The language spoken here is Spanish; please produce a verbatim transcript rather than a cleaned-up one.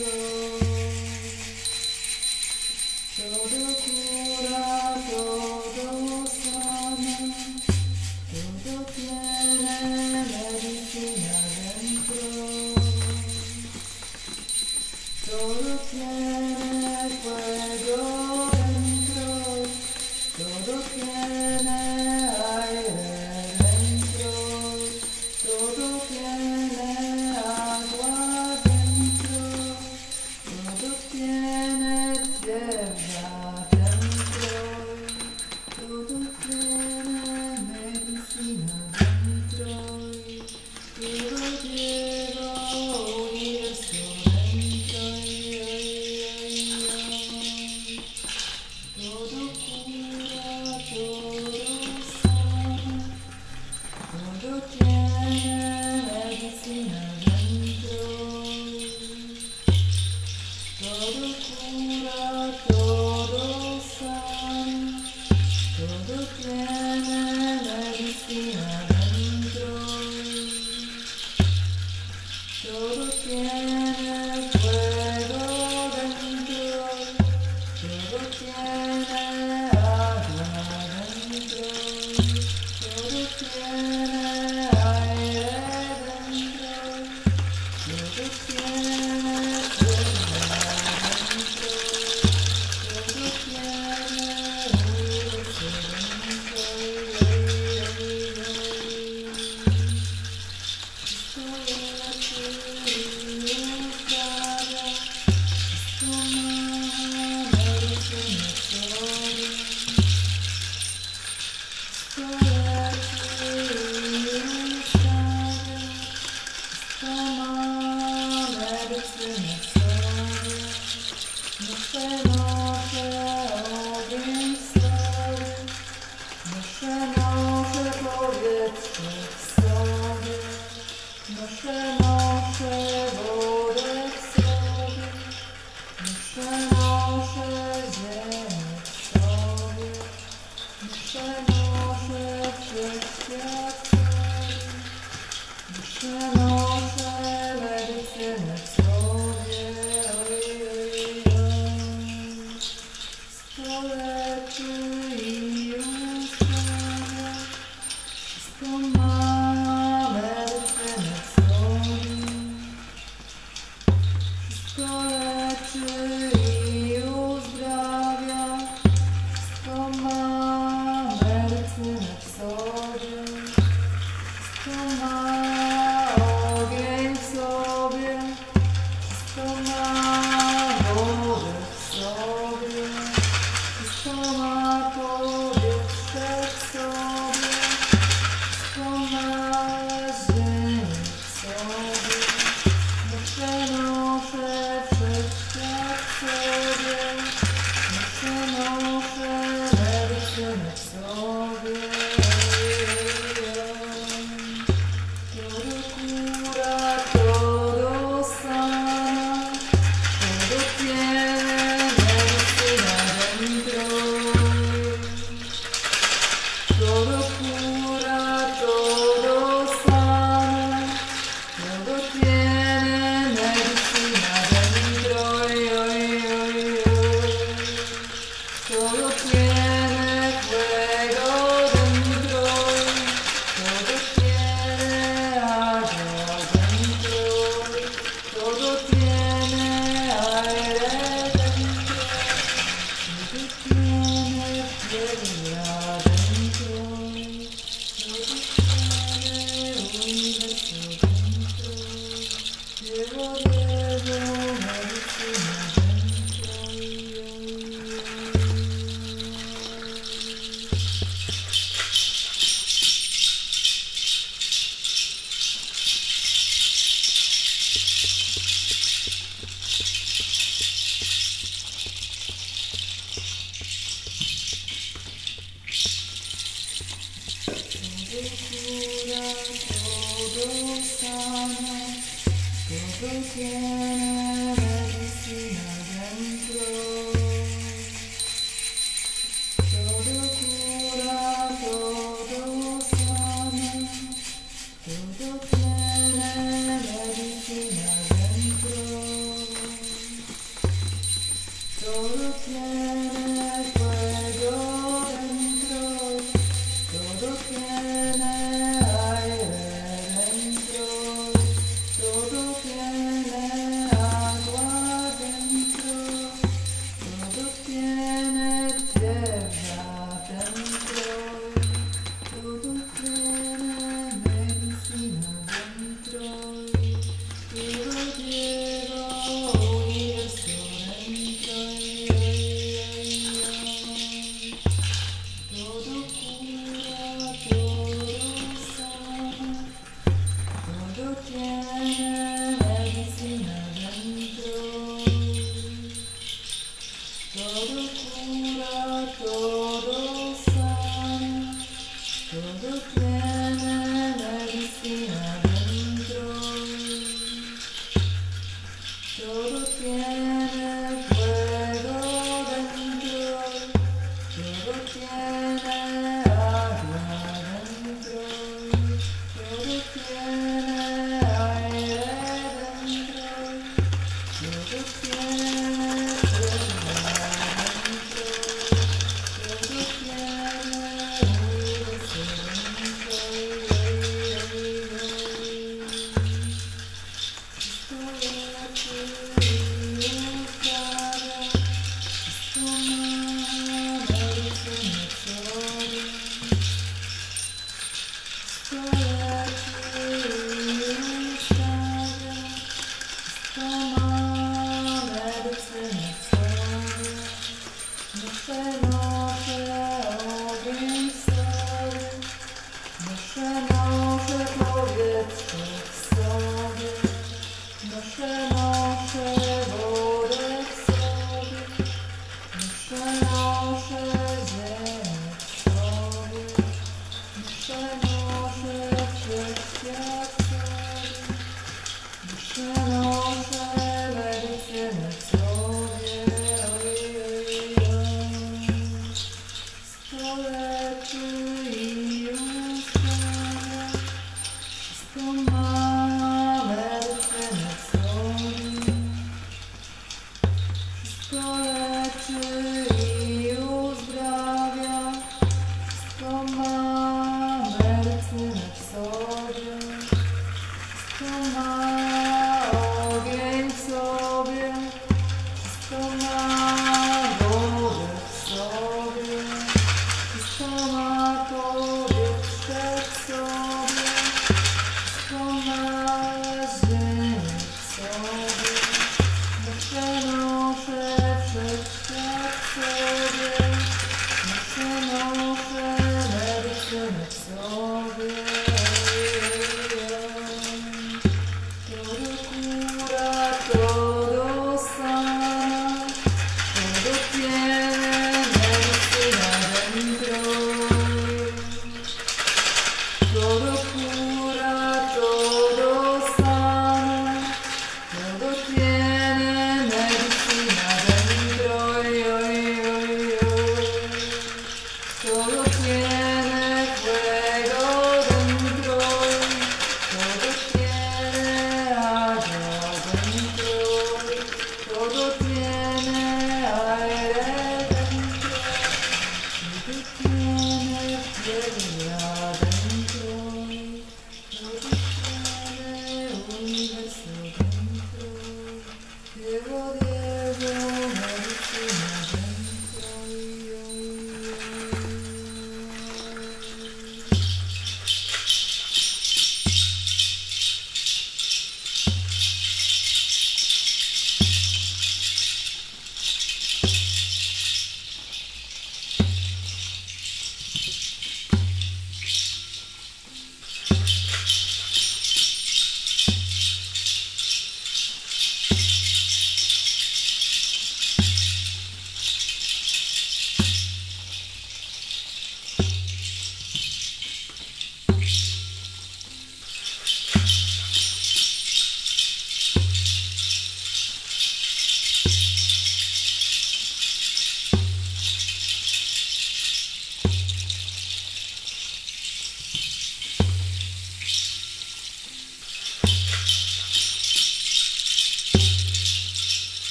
Todo cura, todo sana, todo tiene medicina dentro. Todo tiene fuego dentro, todo tiene aire dentro, todo tiene agua dentro, todo tiene tierra dentro, todo tiene medicina dentro, todo lleva universo dentro. Todo cura, todo sana, todo tiene medicina dentro. Todo cura, todo sana, todo tiene medicina dentro. Todo tiene fuego dentro, todo tiene agua dentro, todo tiene aire dentro, todo tiene tierra dentro, todo tiene universo dentro. Nasze nosze wody w sobie, nasze nosze ziemię w sobie, nasze nosze wszechświat w sobie, nasze nosze medycynę w sobie. Oj, oj, oj. Sto leczy i uzdrawia, sto ma medycynę w sobie. Wszystko leczy i uzdrawia, wszystko ma medycynę w sobie, wszystko ma ogień w sobie, wszystko ma wodę w sobie, wszystko ma powietrze w sobie, wszystko ma ziemię w sobie. Nasze nosze wszechświat w sobie, nasze nosze medycynę w sobie. Todo cura, todo sana, todo tiene medicina dentro. Todo cura, todo sana, todo tiene medicina dentro. Oy, oy, oy, oy. Todo tiene fuego dentro, todo tiene agua dentro, todo tiene aire dentro, todo tiene tierra dentro, todo tiene universo dentro. Llevo, llevo medicina dentro. Todo cura, todo sana, todo tiene medicina dentro. Todo cura, todo sana, todo tiene medicina dentro. todo tiene fuego dentro, todo tiene aire dentro, todo tiene agua dentro, todo tiene tierra dentro, todo tiene medicina dentro, todo lleva universo dentro, todo cura, todo sana, todo tiene medicina dentro, todo cura, todo sana, todo tiene medicina dentro, todo tiene fuego dentro, todo tiene agua dentro, todo tiene aire dentro, todo tiene tierra dentro, todo tiene universo dentro. Estoy aquí buscando, esto no merece mi gloria. Estoy aquí buscando, esto no merece mi gloria. No sé